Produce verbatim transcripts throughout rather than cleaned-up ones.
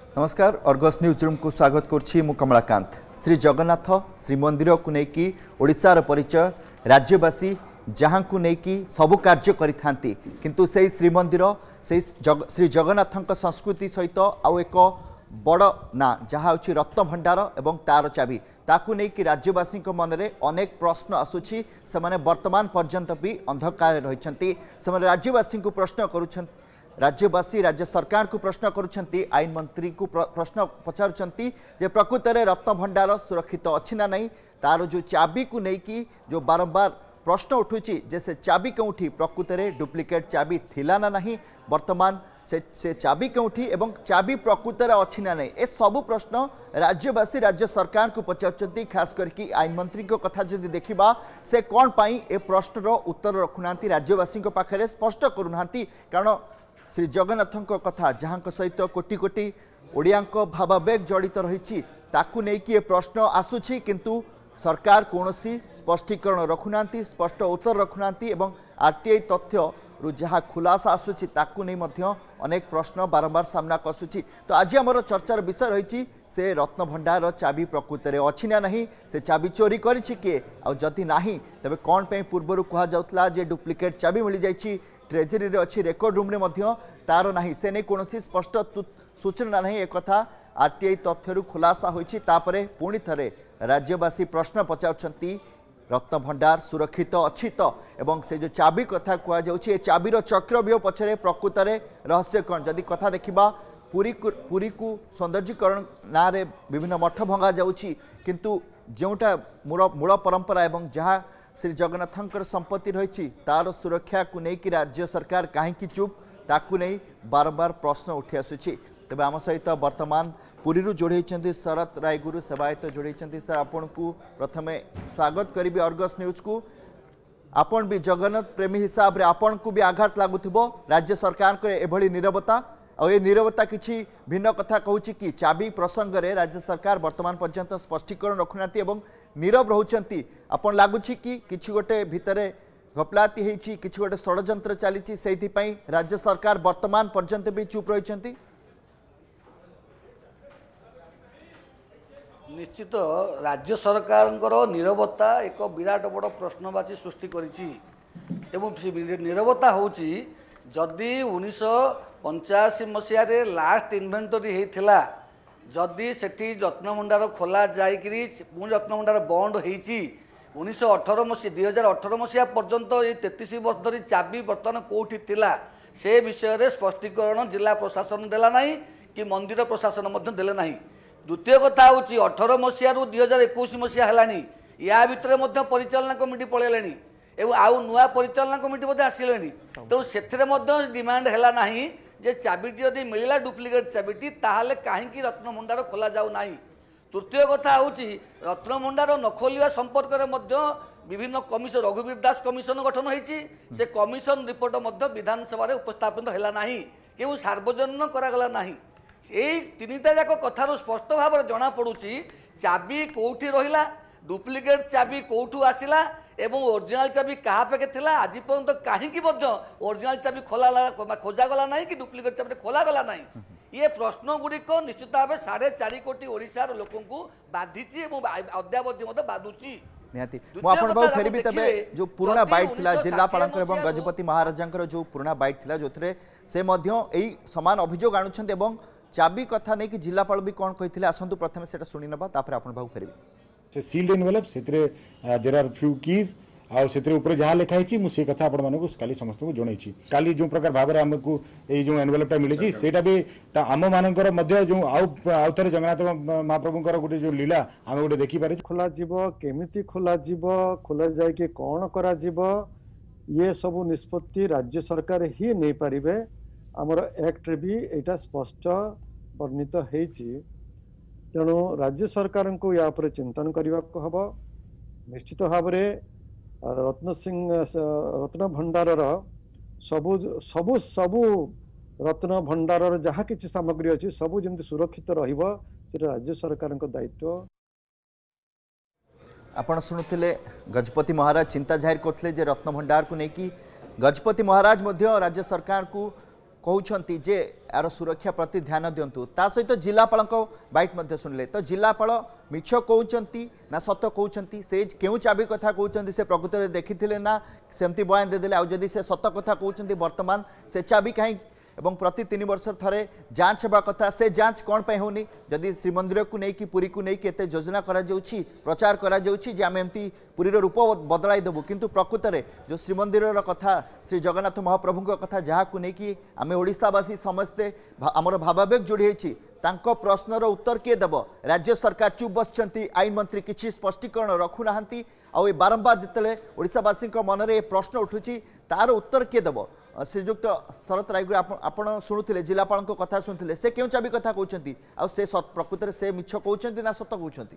नमस्कार Argus news room को स्वागत करुच्ची मु कमलाकांत। श्री जगन्नाथ श्रीमंदिर को लेकिन ओडिशार परिचय राज्यवासी जहाँ को लेकिन सबु कार्य करिथांती किंतु से श्रीमंदिर से जग, श्री जगन्नाथ संस्कृति सहित आउ एक बड़ ना जहाँ हूँ रत्न भंडार एवं तार चाबी ताकू नहीं राज्यवासी मन में अनेक प्रश्न आसूची से वर्तमान पर्यंत भी अंधकार रही राज्यवासी को प्रश्न करुँच राज्यवासी राज्य सरकार को प्रश्न करुँच आईन मंत्री को प्रश्न पचारुंट जे प्रकृत में रत्न भंडार सुरक्षित अच्छी ना नहीं तार जो चाबी को लेकिन जो बारंबार प्रश्न उठुची जे से चाबी कौटी प्रकृत में डुप्लिकेट चाबी थिला ना नहीं वर्तमान से, से चाबी कौटी एवं चाबी प्रकृत में अच्छी ना नहीं ए सबू प्रश्न राज्यवासी राज्य सरकार को पचारुंट खास करके आईन मंत्री को कथा जदि देखा से कौन पाई ए प्रश्नर उत्तर रखुना राज्यवासी पाखे स्पष्ट करूना कारण श्री जगन्नाथ कथा जहाँ सहित कोटी कोटी ओडिया भावावेग जड़ित रही ताकू नहीं प्रश्न आसूची किंतु सरकार कौन स्पष्टीकरण रखुना स्पष्ट उत्तर रखुना आरटीआई तथ्य रु जहाँ खुलासा आसूची ताकू नहीं अनेक प्रश्न बारंबार सामना आसूची। तो आज आमर चर्चार विषय रही से रत्न भंडार चाबी प्रकृत में अच्छी ना नहीं से चाबी चोरी करिछि किए आ जदि नाही तबे कौन पे पूर्वर कहा जाउतला जे डुप्लिकेट चाबी मिल जाइछि ट्रेजरी रे अच्छी रेकर्ड रूम रे मध्य तार नाही से नहीं कौन स्पष्ट सूचना नहीं एक कथा आरटीआई तथ्य खुलासा होइछि तापरे पुणी थरे राज्यवासी प्रश्न पचारुछंती रत्न भंडार सुरक्षित अच्छी तो एवं से जो चाबी कथा कह जाउछि ए चाबीर चक्रव्यूह पछरे प्रकृत में रहस्य कौन जदि कथा देखिबा पुरी को पुरी को सौंदर्यीकरण ना रे विभिन्न मठ भंगा जाउछि किंतु जोटा मूल मूल परंपरा एवं जहाँ श्री जगन्नाथ संपत्ति रही तार सुरक्षा को लेकिन राज्य सरकार कहीं चुप ताकू नहीं बारंबार प्रश्न उठी आसूची। तेज आम सहित वर्तमान पुरी जोड़ी शरत रायगुरु सेवायत जोड़ी सर आपण को प्रथमे स्वागत करी अर्गस न्यूज को आपण भी जगन्नाथ प्रेमी हिसाब रे आपण को भी आघात लगुथिबो राज्य सरकार को एभली नीरवता और ये नीरवता किछि भिन्न कथा कहूछि कि चाबी प्रसंग रे राज्य सरकार वर्तमान पर्यंत स्पष्टीकरण रखुनाती एवं नीरव रहउछंती आपण लागुछि कि किछि गोटे भितरे घपलाती हेछि किछि गोटे षडयंत्र चलीछि सेहि पई राज्य सरकार वर्तमान पर्यंत भी चुप रहिछंती। निश्चित राज्य सरकार नीरवता एक विराट बड़ प्रश्नवाची सृष्टि करिछि एवं नीरवता होछि जदि उन्नीस पंचाशी मसीह लास्ट इन्वेंटरी होता जदि सेठी रत्न भंडार खोला जाकरी पुणी रत्न भंडार बंद होती उन्नीस अठर मसीह दुई हजार अठर मसीहा पर्यंत ये तेतीस वर्ष धरी चाबी बर्तमान कौटी थिला से विषय स्पष्टीकरण जिला प्रशासन देला नहीं कि मंदिर प्रशासन देले नहीं। द्वितीय कथा हूँ अठर मसीह दुई हजार एकुश मसीहा है या भितर परिचालना कमिटी पलैले एवं आउ नुआ परिचालना कमिटी आसिले तेणु से डिमांड है ना जे चाबीटी यदि मिलला डुप्लिकेट चाबीटी ताहले कहीं रत्न भंडार खोल जाऊ ना। तृतीय कथा हूँ रत्न भंडार न खोलिया संपर्क में विभिन्न कमिशन रघुवीर दास कमिशन गठन होती से कमिशन रिपोर्ट विधानसभा उपस्थापित है ना कि सार्वजनीन करागला ना तीनटा जाक कथार स्पष्ट भाव में जना पड़ुची चाबी कौटी रहिला डुप्लिकेट चाबी कौठू आसिला एवं ओरिजिनल चाबी क्या पाखे थिला आज पर्यंत कहीं ओरिजिनल चाबी खोला खोजागला ना कि डुप्लिकेट चाबी खोलागला ना ये प्रश्न गुड़िक निश्चित भाव साढ़े चार कोटी ओडिशार लोक बाधि अद्यावधि बाधुची। फेरबी तबे जो पुराना बाइट थिला जिलापाल एवं गजपति महाराजा जो पुराना बाइट थिला जो से सामान अभियोग आणुछन्ते एवं चाबी कथा नहीं कि जिलापाल भी कौन कही आसतु प्रथम से शुणी ना फेरबी से सील्ड एनवेलप से देयर आर फ्यू कीज आ से ऊपर जहाँ लिखाई मुझे कथा आपको समस्त को जनई काली जो प्रकार भाव में आमको ये जो एनवेलपटा मिली सेटा भी आम मानकर जो आउ थे जगन्नाथ महाप्रभुंर गोटे जो लीला आम गोटे देखिपारे खोल केमिति खोल खोल जाए कौन करा ये सब निष्पत्ति राज्य सरकार ही नहीं पारे आमर एक्ट भी यहाँ स्पष्ट वर्णित होती तेणु राज्य सरकार को या चिंतन करने को हम निश्चित भाव रत्न सिंह रत्न भंडार सबु सबु सबु रत्न भंडार जहाँ किसी सामग्री अच्छी सबू जमी सुरक्षित रही राज्य सरकार दायित्व। आपण शुणुले गजपति महाराज चिंता जाहिर करते रत्न भंडार को लेकिन गजपति महाराज राज्य सरकार को कहते जे यार सुरक्षा प्रति ध्यान दिंतु ता सहित जिलापाल बैट शुणिले तो जिलापाल मिछ कहते ना सत कहते से क्यों चाबी कथा कहते से प्रकृत में देखी ना सेमती बयान देदेले आदि से सत कथा कहते वर्तमान से चाबी कहीं एवं प्रति तीन वर्ष थरे जांच होगा कथा से जांच कौन पे होनी जदि श्रीमंदिर को नहीं कि पुरी को नहीं कि योजना करा जाउछि प्रचार करा जाउछि जे आम एमती पुरीर रूप बदलाई देबु किंतु प्रकृत में जो श्रीमंदिर कथा श्री जगन्नाथ महाप्रभु कथा जहाँ को नहीं कि आम ओडिशावासी समस्ते आमर भावावेग जोड़ी तांको प्रश्नर उत्तर किए देव राज्य सरकार चुप बसचंती आईन मंत्री किसी स्पष्टीकरण रखुना आउ बारंबार जिते ओडिशावासी मन में प्रश्न उठुची तार उत्तर किए देव श्रीजुक्त शरत रायगुर आपण शुणुले जिलापाल कथा शुणुले से क्यों चाबी कथा कहते आ से प्रकृत में से मिछ कहते ना सत कहते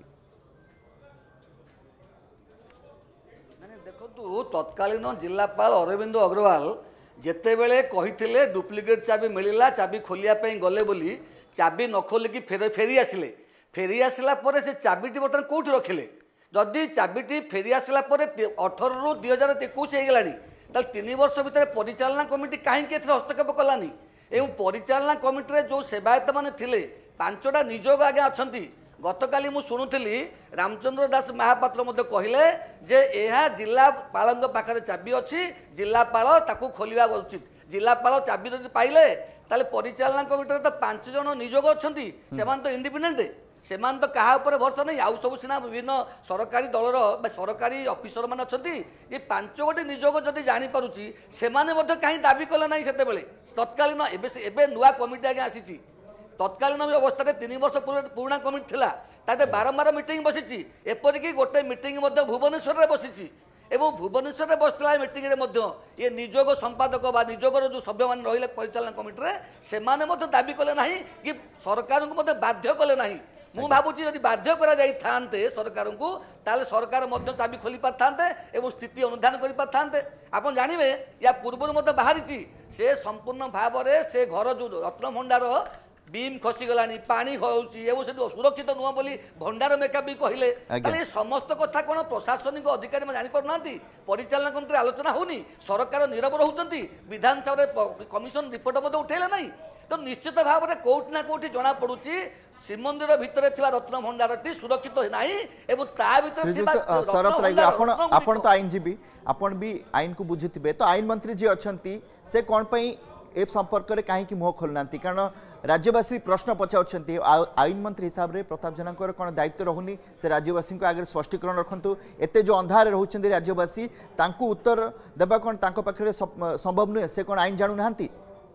देखु तत्कालीन जिलापाल अरविंद अग्रवाल जितेबले कही डुप्लिकेट चाबी मिलला चाबी खोलिया गले बोली चाबी न खोलिकी फेर फेरी आसिले फेरी आसला से चाबीटी बर्तमान कौटी रखिले जदि चाबीटी फेरी आसला अठर रु दुई हजार एकुश होगलानी ताल तीन वर्ष भितर परिचालना कमिटी कहीं हस्तक्षेप कलानी एवं परिचालना कमिटी जो सेवायत मैंने थिले पांचटा निजोग आगे अच्छा गतकाली मु शुणुली रामचंद्र दास महापात्र मध्य कहले जे यह जिलापाल पाखे चाबी अच्छी जिलापाल ताकू खोलिया उचित जिलापाल चाबी जब पाइले ताले परिचालना कमिटी तो पांच जन निजोग अच्छा से तो इंडिपेंडेंट से तो क्या भरसा नहीं आउ सब सीना विभिन्न सरकारी दलर सरकारी अफिसर मान अच्छा ये पांच गोटे निजोग जदि जापारुची से कहीं दाबी कले ना से तत्कालीन एवं नुआ कमिटी आगे आसी तत्कालीन अवस्था तीन वर्ष पुराणा कमिटी था ताते बारंबार मीटिंग बसी एपरिक गोटे मीटिंग भुवनेश्वर में बसी एवं भुवनेश्वर में बसला मीटिंग ये निजोग संपादक बा निजोगर जो सभ्य मान रही परिचालना कमिटी से दाबी कले ना कि सरकार को बाध्य कले ना मु भावुची यदि बाध्य करा जाई थांते सरकार को ताले सरकार मध्य चाबी खोली पार थांते एवं स्थिति अनुधान करि पार थांते आपन जानिबे या पूर्व मध्य बाहरीची से संपूर्ण भाव में से घर जो रत्न भंडार बीम खसी गलानी पानी होउची एवं से सुरक्षित नुह बोली भंडार मेका भी कहले ताले समस्त कथा कोन प्रशासनिक अधिकारी में जानि पार नांती परिचालना कमिटी आलोचना होनी सरकार नीरव रहउचंती विधानसभा कमिशन रिपोर्ट मध्य उठेले नहीं तो निश्चित भाव में कोर्ट ना कोर्ट जना पड़ुची श्रीमंदिर भितर रत्न भंडारटी सुरक्षित नहीं एवं ता भितर शरत रायगुर आपण आपण तो आईनजीवी आपण भी आईन को बुझुथिबे तो आईन मंत्री जी अछंती से कोन पई ए संपर्क रे काहे कि मुह खोलनांती कारण राज्यवासी प्रश्न पचाउछंती आईन मंत्री हिसाब रे प्रताप जेनाकर कोन दायित्व रहुनी से राज्यवासी को आगे स्पष्टीकरण रखंतु एते जो अंधार रहउछंती राज्यवासी तांकु उत्तर देबा कोन तांको पाखरे संभव नुहे से कोन आईन जानु नांती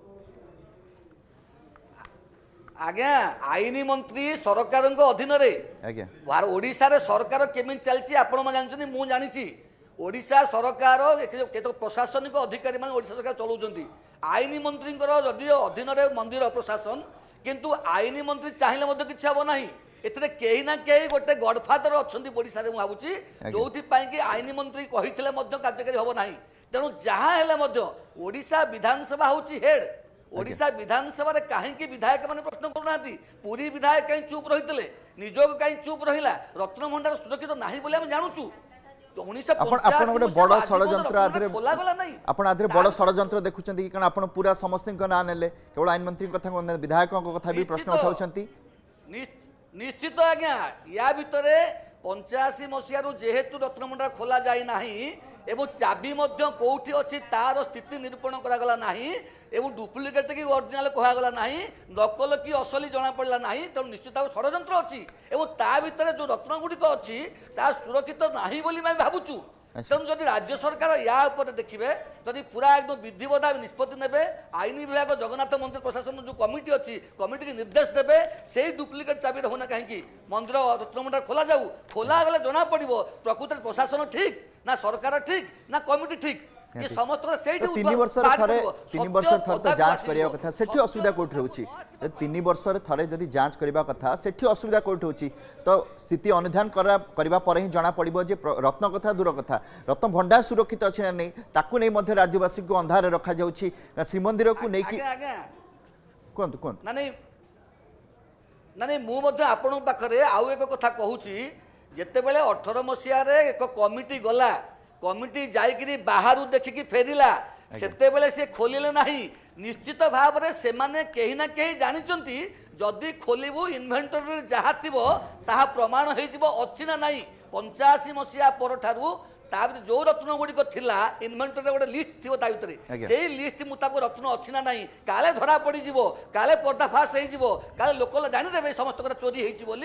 आज्ञा आईन मंत्री सरकार अधीन ओडिशा रे सरकार केमी चलती आपण जानते मु जानी ओडिशा सरकार प्रशासनिक अधिकारी मान ओडिशा सरकार चलाउछंती आईन मंत्री जदि अधीन मंदिर प्रशासन किंतु आईन मंत्री चाहिए किसी हम ना एते कहीं ना कहीं गोटे गडफादर अच्छा ओडिशा रे भावुची जो कि आईन मंत्री कही कार्यकारी हम ना तेणु जहाँ ओडिशा विधानसभा हूँ हेड ओडिशा विधानसभा रे कहीं विधायक मैंने प्रश्न करना पुरी विधायक कहीं चुप रही निजोग कहीं चुप रहा रत्न भंडार सुरक्षित ना बोली जानूँ बड़ षड्यंत्र बड़ षड्यंत्र देखुं कारण आप पूरा समस्त ना नेले केवल आईन मंत्री कथा विधायक कथा भी प्रश्न उठाउछंती निश्चित आज्ञा या भितर पंचाशी मसीह जेहेतु रत्न भंडार खोला जाए ना एवं चाबी कौटी अच्छी तार स्थिति निरूपण करागला नहीं एवं डुप्लिकेट कि ओरिजिनल कहगला नहीं नकल कि असली जना पड़ा ना तेणु निश्चित भाव षड्यंत्र अच्छी एवं ता भितर जो रत्न गुड़िक अच्छी सुरक्षित नहीं बोली मैं भावुचु तेणु जदि राज्य सरकार या देखिए जदि पूरा एकदम विधिवत निष्पत्ति ने आईन विभाग जगन्नाथ मंदिर प्रशासन जो कमिटी अच्छी कमिटी की निर्देश देवे से डुप्लिकेट चाबी होना कहीं मंदिर रत्न भंडार खोला जाऊ खोला गले जना पड़ो प्रकृत प्रशासन ठीक ना सरकार ठीक ना कमिटी ठीक ये समस्त तीन वर्ष थरे तीन वर्ष थरे तो जांच करिया कथा सेठी असुविधा कोठ रहउची तीन वर्ष थरे जदि जांच करिबा कथा सेठी असुविधा कोठ होउची तो स्थिति अनुधान करा करिबा पर ही जाना पड़िबो जे रत्न कथा दूर कथा रत्न भंडार सुरक्षित अछि ना नै ताकू नै मध्य राज्यवासी को अंधार रखा जाउची श्रीमंदिर को नै कि कोन कोन ना नै ना नै मु मध्य आपन पाखरे आउ एक कथा कहूची जेते बेले अठारह मसिया रे एक कमिटी गला कमिटी जाइकरी बाहर देखिकी फेरिला सेते बेले से खोलिले नाही निश्चित भाव में से कहीं ना कहीं जानते जदि खोलू इन्वेंटरी जहाँ थी ताहा प्रमाण होची ना नहीं पंचाशी मसीहा पर जो रत्न गुड़िक थिला इन्वेंटरी गोटे लिस्ट थी भितर से लिस्ट मुताबिक रत्न अच्छी ना नहीं काले धरा पड़ काले पर्दाफाश हो काले लोक जानीदे समस्त चोरी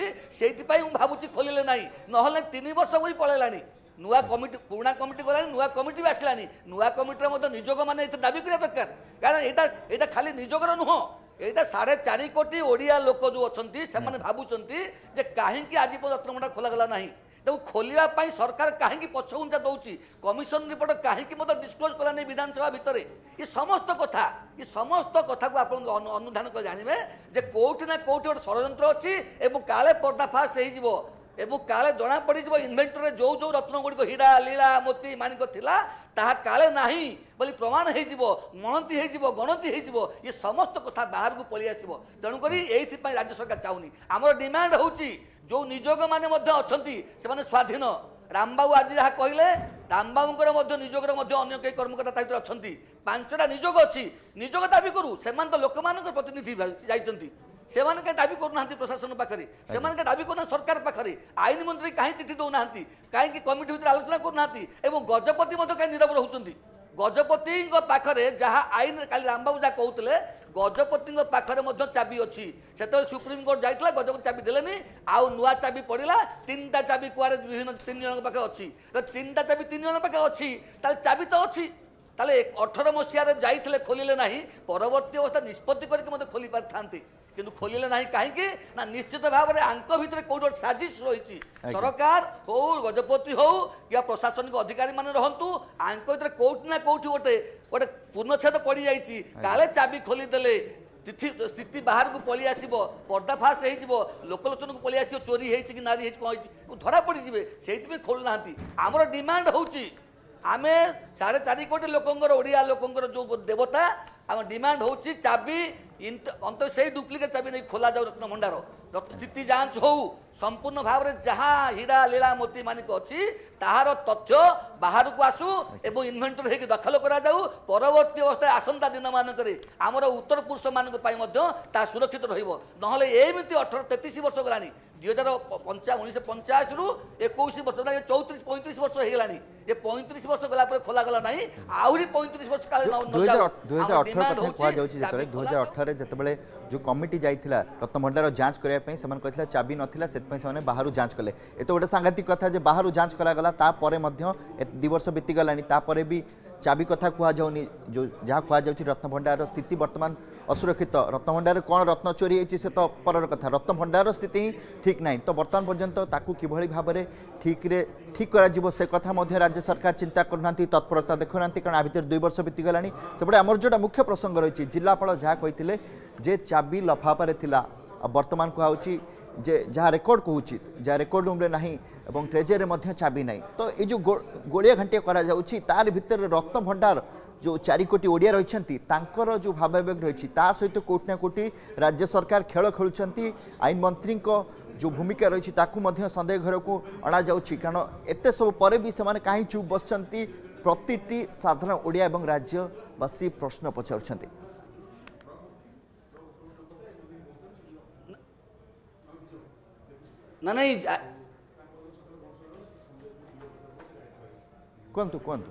होती भावुची खोलिले ना ना तीन वर्ष मुझे पलैला नुआ कमिटी पुराणा कमिटी गला नुआ कमिटी भी आसला नुआ कमिटी निजोग मैंने दाबी करा दरकार कारण यहाँ यहाँ खाली निजोगर नुह यहाँ साढ़े चार कोटी ओडिया लोक जो अच्छा से भावुंट कहीं आज रत्नभंडार खोलगला ना तो खोलने सरकार कहीं पछघुंचा दौर कमिशन रिपोर्ट कहीं डिस्क्लोज कला नहीं विधानसभा भितर ये समस्त कथा ये समस्त कथा को आप अनुधान कर जानवे जे कौटी ना कौटी गोटे षड्यंत्र अच्छी काले पर्दाफाश हो एवं काले जना पड़ इन्वेंटरी जो जो रत्न गुड़िक हीरा लीला मोती मानिक थिला ताहा काले नहीं बोली प्रमाण हो गणति हो गणति हो ये समस्त कथा बाहर को पलि आसो तेणुक ये राज्य सरकार चाहूनी आमर डिमांड हो जो निजोग मैंने अच्छा से स्वाधीन रामबाबू आज जहाँ कहले रामबाबूर निजोगर अन्य कई कर्मकर्ता अच्छा पांचटा निजोग अच्छी निजोग दाबी करूँ से तो लोक प्रतिनिधि जाइंट से दाबी करना प्रशासन पाखे से दाबी करना सरकार पाखे आईन मंत्री कहीं चिठी दौना कहीं कमिटी भितर आलोचना करना गजपति कहीं नीरव रोचे गजपति पाखे जहाँ आईन काली रामबाबू जहाँ कहते गजपति पाखे चाबी अच्छी से सुप्रीमकोर्ट जाइए गजपति चाबी देलेनी आउ नुआ चाबी पड़ा तीन टा चाबी कुआरे विभिन्न तीन जन पाखे अच्छी तो तीन टा चाबी तीन जन पाखे अच्छी चाबी तो अच्छी ताले अठर मसीह जाइए खोलिले ना परवर्ती अवस्था निष्पत्ति करके खोली पारि था किंतु खोलिले ना कहीं ना निश्चित भाव में आंक भितर कौट साजिश रही सरकार हो गजपति हो या प्रशासनिक अधिकारी मैंने रहतु आंक भितर कौट ना कौटी गोटे गोटे पूर्णछेद पड़ जाइए काले चाबी खोलीदेले स्थिति बाहर को पलि आस पर्दाफाश हो लोकलोचन को पलि आस चोरी है कि नारी कौन धरा पड़े से खोलुना आमर डिमांड हो आमे साढ़े चार कोटी लोकंर ओडिया लोकंर जो देवता आम डिमांड हो चाबी अंत से डुप्लिकेट चाबी नहीं खोला जाऊ रत्न भंडार स्थिति जांच हो संपूर्ण भाव में जहाँ हीरा लीला मोती मानिक अच्छी ताहार तथ्य बाहर को आसू एवं इन्वेंटरी होकर दखल करा जाऊ परवर्ती अवस्था आसंता दिन मानक आमर उत्तर पुरुष मानक सुरक्षित रहिबो नहले एमिति अठर तेतीस वर्ष गलानी दुई हजार पंचा उन्नीस पंचाशी रु एक वर्ष चौतीस पैंतीस वर्ष हो गलानी ये पैंतीस वर्ष गला खोला गला ना आहरी पैंतीस वर्ष काले दुई हजार अठर कथा कहुई दुई हजार अठर जिते जो कमिटी जाइथिला रत्नभंडार जांच करने से चाबी नथिला से बाहर जांच कले ये तो गोटे सांघातिक कथा जे बाहर जांच करागला तापर दु वर्ष बीतीगलानी तापर भी चाबी कथा कहुनी जो जहाँ कहुच्छी रत्नभंडार स्थिति वर्तमान असुरक्षित रत्नभंडार कौन रत्न चोरी होती से तो पर कथा रत्नभंडार स्थिति ही ठीक ना तो बर्तमान पर्यंत ताकू किभली भाव में ठीक रे ठीक करा से कथा मध्य राज्य सरकार चिंता करना तत्परता देखुना कारण आ भर दुई वर्ष बीतीगला सेपटे आमर जोटा मुख्य प्रसंग रही जिलापाल जहाँ कहते जे चाबी लफाफा थिला बर्तमान कहुच्छी जे जहाँ रेकर्ड कहूँ जहाँ रेकर्ड रूम ना और ट्रेजर में चाबी ना तो ये जो गोलिया घंटिया करा जाउछि तार भितर रत्नभंडार जो चारि कोटी ओडिया रही जो भावावेग रही सहित कोटी ना कोटी राज्य सरकार खेल खेलुंट आईन मंत्री जो भूमिका रही सन्देह घर को अणा जाउछि कारण एते सब पर भी से कहीं चुप बसचंती प्रतिटी साधारण ओडिया और राज्यवासी प्रश्न पचारुछंती ना नहीं कहतु कहतु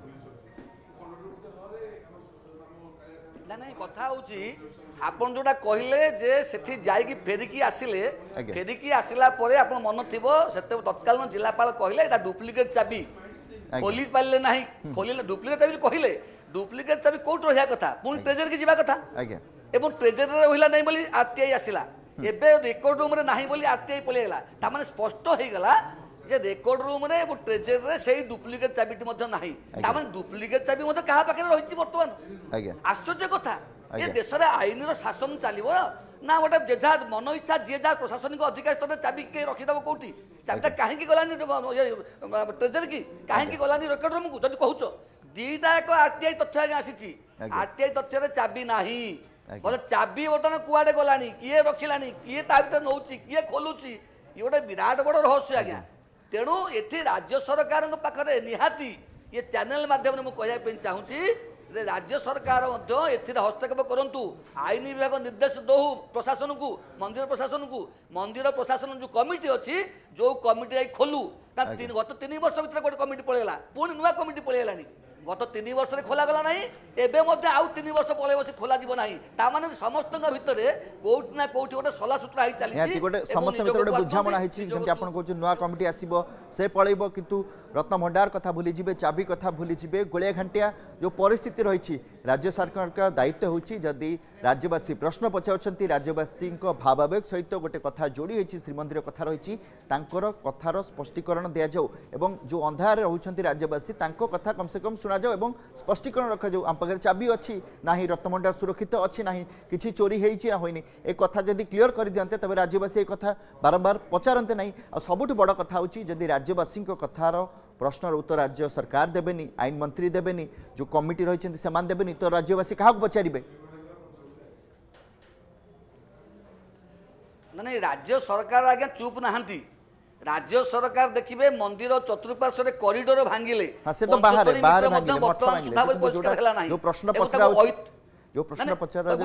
ना नहीं कथा होची आपन जोटा कहले जे सेठी जाइकी फेरिकी आसिले फेरिकी आसिला परे आपन मन थिबो सेते तत्काल जिलापाल कहले एटा डुप्लिकेट चाबी खोली पाले नाही खोलिले डुप्लिकेट चाबी कहले डुप्लिकेट चाबी कोट रहिया कथा पुन ट्रेजर की जिबा कथा आज्ञा एवं ट्रेजर रे रहिला नाही बोली आरटीआई आसिला एबे रेकॉर्ड रूम रे नाही बोली आरटीआई पलेला ता माने स्पष्ट होई गला जे रेकॉर्ड रूम रे वो ट्रेजर रे सेही डुप्लिकेट चाबीटी मध्ये नाही ता माने डुप्लिकेट चाबी मध्ये कहा पाखे रहिछि वर्तमान आज्ञा आश्चर्य कथा ये देश रे आईन रो शासन चालिबो ना गोटे जेझा मन इच्छा जे जा प्रशासनिक अधिकारी स्तर चाबी के रखिदबो कोठी चाबीटा काहे की गलानी ट्रेजर की काहे की गलानी रेकॉर्ड रूम को जदि कहूचो दीटा एक आरटीआई तथ्य आसीछि आरटीआई तथ्य रे चाबी नाही बोले चाबी बटन कुआडे गलानी किए रखिलानी किए ता भीतर नौची किए खोलुची ये गोटे विराट बड़ रहस्य आज्ञा तेणु ये राज्य सरकार पाखे निहाती ये चैनल माध्यम मुझे कहवाई चाहूँगी राज्य सरकार हस्तक्षेप करूँ आईन विभाग निर्देश दो प्रशासन को मंदिर प्रशासन को मंदिर प्रशासन जो कमिटी अच्छी जो कमिटी खोलू गत तीन वर्ष भर गोटे कमिटी पलैला पुणी नुआ कमिटी पलैलानी गत तीन वर्ष खोलागला ना एवं आउ तीन वर्ष पलैब से खोल ना ताने समस्त भितर कौट ना कौट गोटे सला सूत्रा चली गोटे समस्त भितर गोटे बुझामणा होती नुआ कमिटी आसब से पलैब किंतु रत्न भंडार कथा भूली जिबे चाबी कथा भूली जिबे गोलिया घंटिया जो परिस्थिति रही राज्य सरकार का दायित्व होची जदि राज्यवासी प्रश्न पचार राज्यवासी भावावेग सहित गोटे कथा जोड़ी होती श्रीमंदिर कथा रही कथार स्पष्टीकरण दि जाऊ एवं जो अंधार रोच राज्यवासी कथा कम से कम शुणा जाओ एवं स्पष्टीकरण रखा जाऊ आम पाखे चाबी अच्छी ना रत्न भंडार सुरक्षित अच्छी ना कि चोरी होती ना होनी ए कथा जदि क्लीयर कर दियंते तबे राज्यवासी ए कथा बारंबार पचारते ना आ सबुठ बड़ कथा होची जदि राज्यवासी कथार प्रश्नर उत्तर राज्य सरकार देबेनी आईन मंत्री देबेनी जो कमिटी रही से देबेनी तो राज्यवासी क्या पचारे ना नहीं राज्य सरकार आज्ञा चुप नहांती राज्य सरकार देखिए मंदिर चतुर्पार्श्व कॉरिडोर भांगिले हां से तो बाहर बाहर भांगिले मठ भांगिले जो प्रश्न पचरा जो प्रश्न पचरा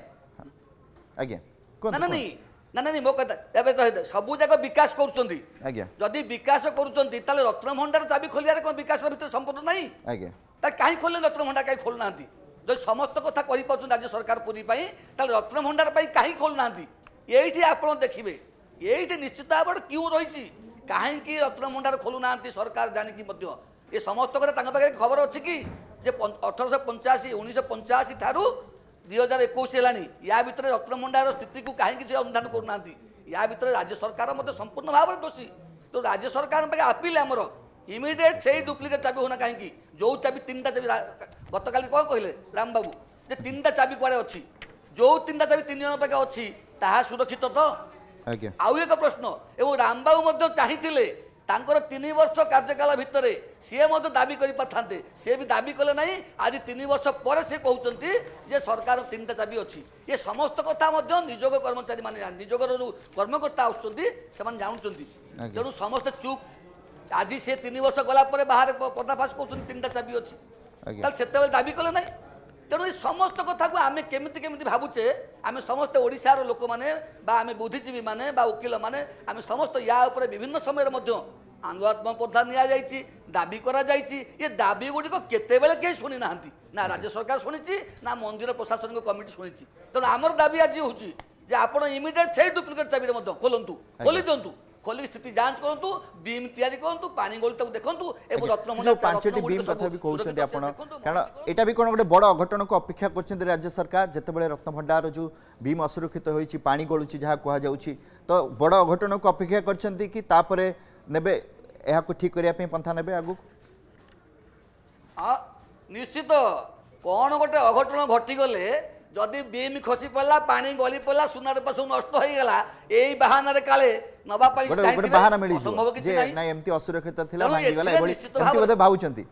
आज्ञा ना ना नहीं ना नहीं मो कहता तो सबू जाक विकास करुँच विकास करुँच रत्न भंडार चाबी खोलिया कौन विकास भर संपद ना कहीं खोले रत्न भंडार कहीं खोलना जो समस्त कथा कर राज्य सरकार पूरी रत्न भंडार कहीं खोलना ये आप देखिए ये निश्चित भाव क्यों रही कहीं रत्न भंडार खोलुना सरकार जानिकी ये समस्त कथा पाखे खबर अच्छी कि अठरश पंचाशी उन्नीस पंचाशी ठारू दुई हजार एक या भितर रत्न भंडार स्थिति को कहीं अनुधान करना या भितर राज्य सरकार मत संपूर्ण भाव में दोषी तो राज्य सरकार आपिल आमर इमिडिएट से डुप्लिकेट चाबी होना कहीं जो चाबी तीन चाबी गत काली कौन कहले राम बाबू जे तीन चाबी कुआड़े अच्छी जो तीन चाबी तीन जन पाखे अच्छी ताहा सुरक्षित तो आउ एक प्रश्न एवं राम बाबू चाहिए तांकर तीन वर्ष कार्यकाल भितर सी दाबी कर सी भी दाबी कले ना आज तीन वर्ष पर से कहते जे सरकार तीन टा चाबी अच्छी ये समस्त कथा निजोग कर्मचारी मान निजोग जो कर्मकर्ता आसुँच जानते तेणु समस्त चुप आज सी तीन वर्ष गला बाहर पर्दाफाश कर तीन टा चाबी अच्छी से दाबी कले ना तेणु ये समस्त कथा को आम केमिति केमिति भावुचे आम समस्त ओडिशार लोक मैंने आम बुद्धिजीवी मैंने वकिल मैंने आम समस्त या उपरे विभिन्न समय आंदोलन प्रधान नि दाबी करा ये दाबी गुड़िक केतेबेले कहीं शुणी ना ना राज्य सरकार शुणी ना मंदिर प्रशासनिक कमिटी शुणी तेणु आमर दाबी आज होची जे आपण इमिडिएट से डुप्लिकेट चाबी खोलतु खोली दिंतु खोली स्थिति जांच करूँ बीम तैयारी करूँ पानी गोलटा देखूँ पांचटी बीम कथा भी कहते कारण यहाँ भी कौन गोटे बड़ अघटन को अपेक्षा कर राज्य सरकार जितेबाला रत्न भंडार जो बीम असुरक्षित होती पानी गलुची जहाँ कहुच्छी तो बड़ अघटन को अपेक्षा कर नेबे को ठीक करने पंथा ने आगु निश्चित कौन गोटे अघटन घटीगले जदि बीम खसी पड़ा पानी गली पड़ा सुना रूपा सब नष्ट हो गला यही बहाना काले नवा बहाना मिल ना एमती असुरक्षित थिला भांगी गला एबोली एमती बोधे भावुचंती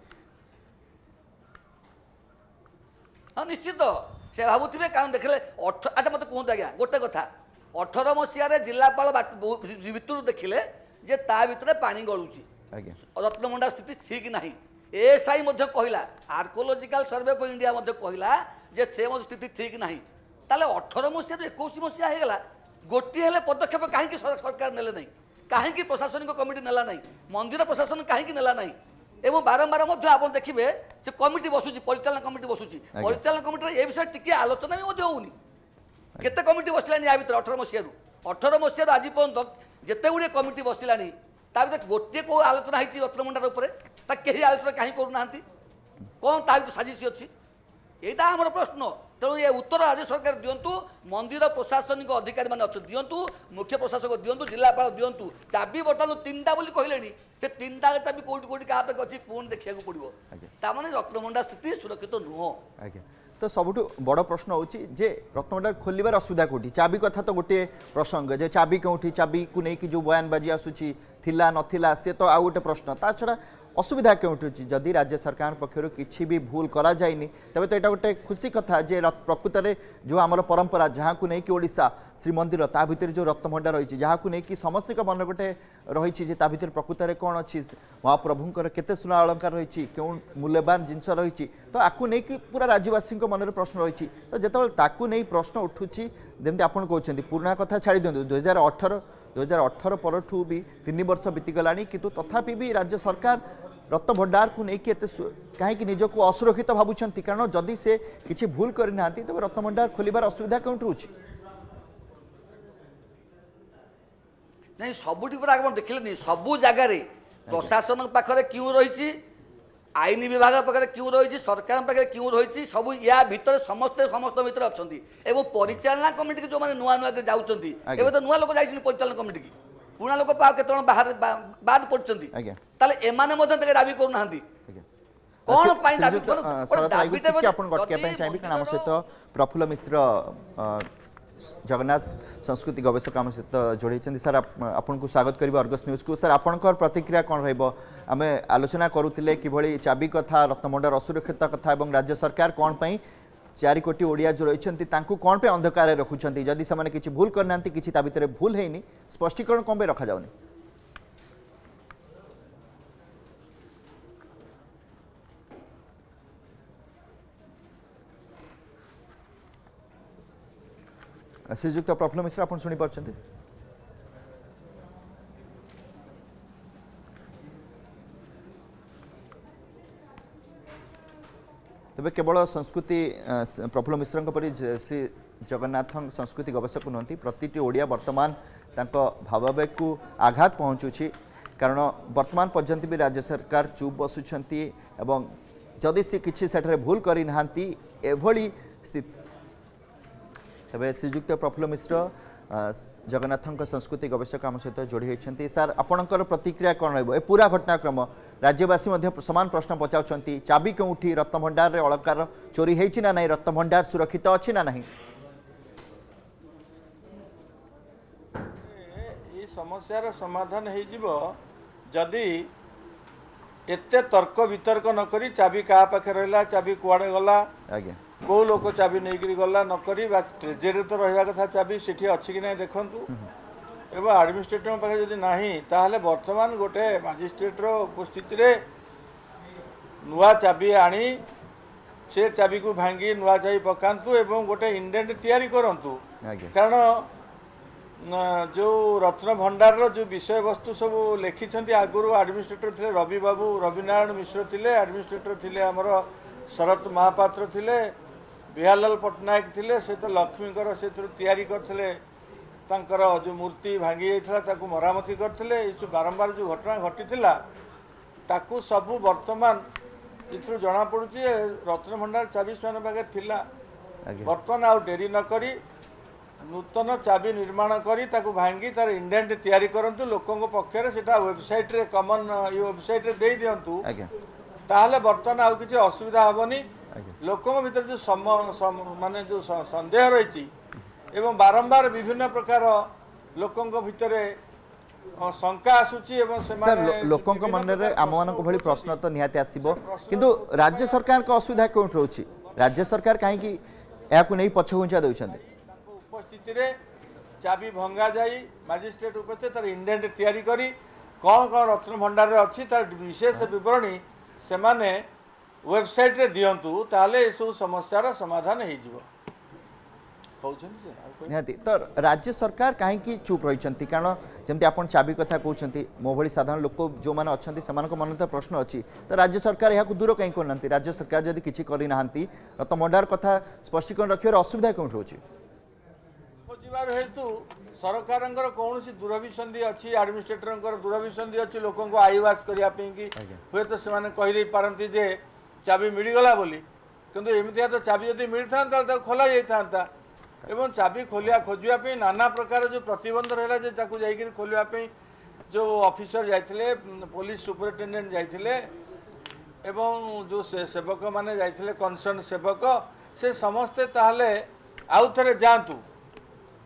हां निश्चित से भावुथिबे कारण देखले अच्छा मत कहूँ आज्ञा गोटे कथा अठारह मसीह जिलापाल भितर देखिले जे ता भितर पानी गलुची रत्न भंडार स्थिति ठीक नहीं एएसआई कहला आर्कोलोजिकल सर्वे ऑफ इंडिया कहला जे से स्थिति ठीक नहीं ताले अठारह मसीह इक्कीस मसीहा होगा गोटे हेले पदक्षेप कहीं सरकार नेले नहीं कहीं प्रशासनिक कमिटी नेला नहीं मंदिर प्रशासन कहीं नेला नहीं एवं बारंबार आप देखिए से कमिटी बसुची परिचालन कमिटी बसुची परिचालन कमिटी ए विषय टिके आलोचना भी होनी केते कमिटी बसलानी या भितर अठारह मसीह अठारह मसीह आज पर्यंत जिते गुड़े कमिटी बसलानी ता भर गोटे को आलोचना होती रत्न भंडार उपर कहीं आलोचना कहीं करूना कौन ता साजिश अच्छी यहाँ आम प्रश्न तेणु ये उत्तर राज्य सरकार दिंतु मंदिर प्रशासनिक अधिकारी मैंने अच्छे दिंतु मुख्य प्रशासक दिंतु जिलापाल दिंतु चाबी बर्तमान तीन टा बोली कहले से तीन टा चाबी कौटी कौटी क्या अच्छी पुणी देखा पड़ो ताने रत्न भंडार स्थिति सुरक्षित नुह तो सबुठ बड़ प्रश्न होची जे रत्न भंडार खोलिबार असुविधा कोठी चाबी कथा तो गोटे प्रसंग जे चाबी कोठी चाबी को नहीं कि जो बयानबाजी आसुची थिला नथिला से तो आउ गोटे प्रश्न ता छड़ा असुविधा क्यों जदि राज्य सरकार पक्षर किसी भी भूल करा जाइनी तबे तो यहाँ गोटे खुशी कथा जे प्रकृत में जो आमर परंपरा जहाँ को नहीं कि ओडिशा श्रीमंदिर ता भीतर जो रत्नभंडार रही जहाँ को नहीं कि समस्त मन गोटे रही भीतर प्रकृत में कौन अच्छी महाप्रभुंर केते सुना अलंकार रही क्यों मूल्यवान जिनस रही तो आपको नहीं कि पूरा राज्यवासी मन में प्रश्न रही तो जिते नहीं प्रश्न उठुची जमी आप कहते पुराणा कथा छाड़ी दिखाँ दुई हजार अठर दुई हजार अठर पर भी तीन वर्ष बीतीगला किंतु तथापि भी राज्य सरकार रत्न भंडार को लेकिन कहीं निजक असुरक्षित भावुंट कारण जदि से किसी भूल करना तेज रत्न भंडार खोलिबार असुविधा क्यों रोचे नहीं सबुठी पूरा आप देखिले नहीं सबू जगार प्रशासन पाखे क्यों रही आईन विभाग पाखे क्यों रही सरकार पाखे क्यों रही सब या भितर समस्ते समस्त भितर अच्छा परिचालना कमिटी जो मैंने नुआ नुआ जाऊँगी एवं तो नुआ लोक जाइए परिचालना कमिटी की पुणा लोक केत बाहर बाद पड़ते दाबी करूना कौन आम सहित प्रफुल्ल मिश्र जगन्नाथ संस्कृति गवेषक आम सहित जोड़ी सर आपन को स्वागत करेंगे अर्गस न्यूज को सर आपंकर प्रतिक्रिया कौन रमें आलोचना करुले कि चाबी कथा रत्नभंडार असुरक्षित कथा और राज्य सरकार कौन पाई चार कोटी ओडिया जो रही कौन पे अंधकार रखुंट जदि से किसी भूल करना कि भीतर भूल है स्पष्टीकरण कौन पे रखा जाऊनी श्रीजुक्त प्रफुल्ल मिश्र आप शुणी पार्टी तेज केवल संस्कृति प्रफुल्ल मिश्र परी श्री जगन्नाथ संस्कृति गवेषक नुहति प्रति ओडिया वर्तमान भावावेग को आघात पहुँचुची कारण वर्तमान पर्यंत भी राज्य सरकार चुप बसुंट जदि सी किसी सेठरे भूल करना एभली स्थिति तेज श्रीजुक्त प्रफुल्ल मिश्र जगन्नाथ संस्कृति गवेषक आम सहित जोड़ी होती सार आपणकर प्रतिक्रिया कौन रही पूरा घटनाक्रम राज्यवासी सामान प्रश्न पचार चाबी क्योंठी रत्नभंडार अलंकार चोरी होती ना नहीं रत्नभंडार सुरक्षित अच्छी ना नहीं ये समस्यार समाधान हो जदि एते तर्क वितर्क नकरी चाबी क्या पाखे रहा चाबी कुआड़े गला आज्ञा कौ लोक चाबी नहीं गला नक ट्रेजेरी तो रहा कथा चाबी से अच्छी कि ना देखूँ एवं आडमिनिस्ट्रेटर पाखे जदि नहीं ताहले वर्तमान गोटे मजिस्ट्रेटर उपस्थित नुआ चाबी आनी से चाबी को भांगी नुआ चाबी पकातु एवं गोटे इंडेंट तैयारी करंतु कारण जो रत्न भंडार जो विषय वस्तु सब लिखिं आगुरी आडमिनिस्ट्रेटर थे रवि बाबू रविनारायण मिश्र थे आडमिनिस्ट्रेटर थे आमर शरत महापात्र थे बिहारलाल पट्टनायक थे से तो लक्ष्मीकर से तैयारी करते तांकर जो मूर्ति भांगी जाता मरामती करते बारंबार जो घटना घटी ताकू सबू वर्तमान इथु जना पड़ुची रत्न भंडार चाबी से पाखे थिला वर्तमान आउ डेरी न करी नूतन चाबी निर्माण करी ताकू भांगी तार इंडेंट तैयारी करंतु लोकों पक्षरे सेटा वेबसाइट रे कॉमन ये वेबसाइट रे दे दियंतु ताहले वर्तमान आउ किछि असुविधा हेबनी लोकों भीतर जो सम, सम माने जो संदेह रही एवं बारंबार विभिन्न प्रकार लोकों भितर शंका आसुची एवं सर लोकों मन रे आम मान भली प्रश्न तो निहाती आसीबो किंतु राज्य सरकार को असुविधा क्यों रोची राज्य सरकार कहीं या नहीं पछघुंचा दउछन्ते उपस्थिति रे चाबी भंगा जाई मजिस्ट्रेट उपस्थित तार इंडेंट तैयारी करी कौन कौन रत्न भंडार रे अछि तार विशेष विवरणी से माने वेबसाइट रे दियंतु ताले ए सब समस्यार समाधान हो जिवो निहाती तो राज्य सरकार कहीं चुप रही कारण जमी आप चाबी कथा कहते मो भली साधारण लोक जो मैंने अच्छा से मन तो प्रश्न अच्छी तो राज्य सरकार यहाँ दूर कहीं करना राज्य सरकार जब किसी करना रत्नभंडार कथा स्पष्टीकरण रखिए असुविधा क्यों रोचे खोजार हेतु सरकार कौन दूरभिसंधि अच्छी आडमिनिस्ट्रेटर दूरभिसंधि अच्छी लोक आईवास करने हे तो से कहीदे पारती जे चाबी मिलगला बोली किंतु एमती तो चाबी जब मिलता तो खोल जाता एवं चाबी खोलिया खोजापी नाना प्रकार जो प्रतिबंध रहा जा खोलियापी जो ऑफिसर जाते पुलिस सुपरिटेडेंट जाते एवं जो से सेवक माने जाते कंसर्न सेवक से समस्ते ताहले आउ थे जातु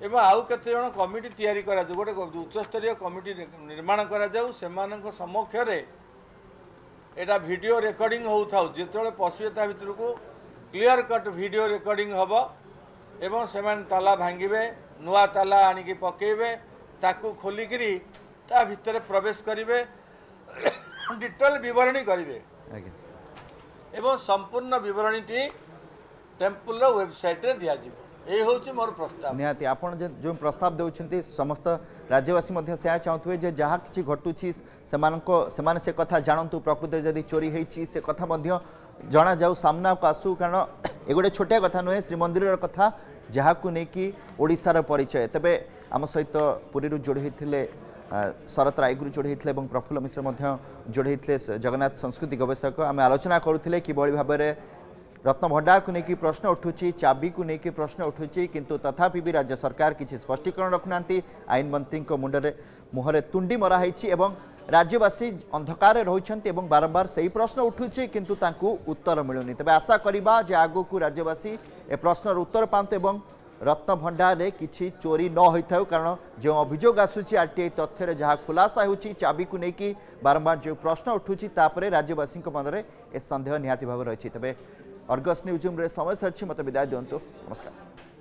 एवं आउ केते जण कमिटी तैयारी करा जो गोटे उच्चस्तरीय कमिटी निर्माण करा जाऊ सेमानक समक्ष रे एटा वीडियो रेकर्डिंग होउथाउ जेतले पसिबे ता भितर को क्लियर कट वीडियो रेकर्डिंग हबो एवं सेमान ताला भांगिबे नुआ ताला आनिकी पकेबे ताकू खोलिकिरी ता भितर प्रवेश करिवे डिटेल विवरणी करिवे एवं संपूर्ण विवरणीटी टेम्पल वेबसाइट रे दिया जिवो ए होची मोर प्रस्ताव निहाती आपण जो प्रस्ताव देउछंती समस्त राज्यवासी मध्य से चाहतुए जे जहाँ किछि घटुछि सेमानको सेमाने से कथा जानतु प्रकृति जदि चोरी हेछि से कथा मध्य जना जाऊ सामना को आसू कारण ए गोटे छोटिया कथा नुहे श्रीमंदिर कथा जहाँ को नेकी ओडिशार परिचय तबे आम सहित पुरी जोड़ी होते शरत रायगुरु जोड़ी होते प्रफुल्ल मिश्र जोड़ी होते जगन्नाथ संस्कृति गवेषक आम आलोचना करुले कि भाव में रत्न भंडार को लेकिन प्रश्न उठुची चाबी को लेकिन प्रश्न उठुची किंतु तथापि भी राज्य सरकार किसी स्पष्टीकरण रखुना आईन मंत्री मुंडे मुहरे तुंडी मराही एवं राज्यवासी अंधकार रही बारंबार से ही प्रश्न उठुची किंतु तांकु उत्तर मिलूनी तबे आशा करिबा जे आगो को राज्यवासी ए प्रश्नर उत्तर पांतु एवं रत्न भंडार रे किछि चोरी न होइथाउ कारण जो अभियोग आसुची आरटीआई तथ्य रे जहा खुलासा होउची चाबी को लेकिन बारंबार जो प्रश्न उठुची तापरे राज्यवासी मनरे ए संदेह निहाती भाव रही तबे अर्गस न्यूज रे समय सरछि मते विदाय दियंतु नमस्कार।